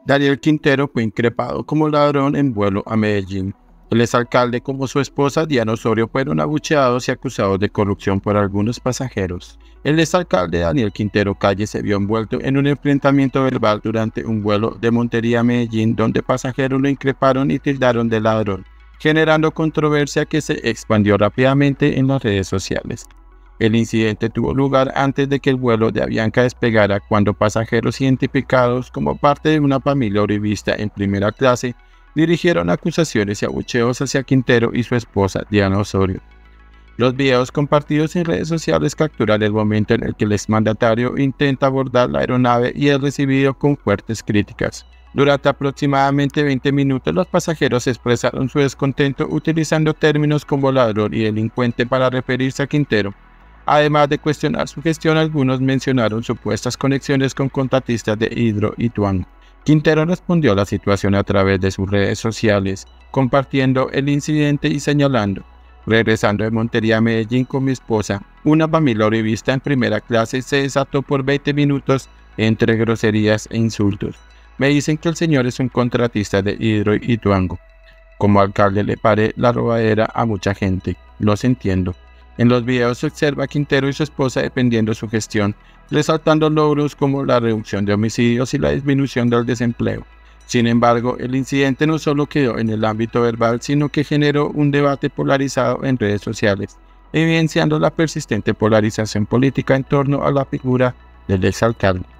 Daniel Quintero fue increpado como ladrón en vuelo a Medellín. El exalcalde como su esposa Diana Osorio fueron abucheados y acusados de corrupción por algunos pasajeros. El exalcalde Daniel Quintero Calle se vio envuelto en un enfrentamiento verbal durante un vuelo de Montería a Medellín donde pasajeros lo increparon y tildaron de ladrón, generando controversia que se expandió rápidamente en las redes sociales. El incidente tuvo lugar antes de que el vuelo de Avianca despegara cuando pasajeros identificados como parte de una familia uribista en primera clase dirigieron acusaciones y abucheos hacia Quintero y su esposa Diana Osorio. Los videos compartidos en redes sociales capturan el momento en el que el exmandatario intenta abordar la aeronave y es recibido con fuertes críticas. Durante aproximadamente 20 minutos los pasajeros expresaron su descontento utilizando términos como ladrón y delincuente para referirse a Quintero. Además de cuestionar su gestión, algunos mencionaron supuestas conexiones con contratistas de Hidro y Tuango. Quintero respondió a la situación a través de sus redes sociales, compartiendo el incidente y señalando: regresando de Montería a Medellín con mi esposa, una familia uribista en primera clase se desató por 20 minutos entre groserías e insultos. Me dicen que el señor es un contratista de Hidro y Tuango. Como alcalde le paré la robadera a mucha gente, los entiendo. En los videos se observa a Quintero y su esposa defendiendo su gestión, resaltando logros como la reducción de homicidios y la disminución del desempleo. Sin embargo, el incidente no solo quedó en el ámbito verbal, sino que generó un debate polarizado en redes sociales, evidenciando la persistente polarización política en torno a la figura del exalcalde.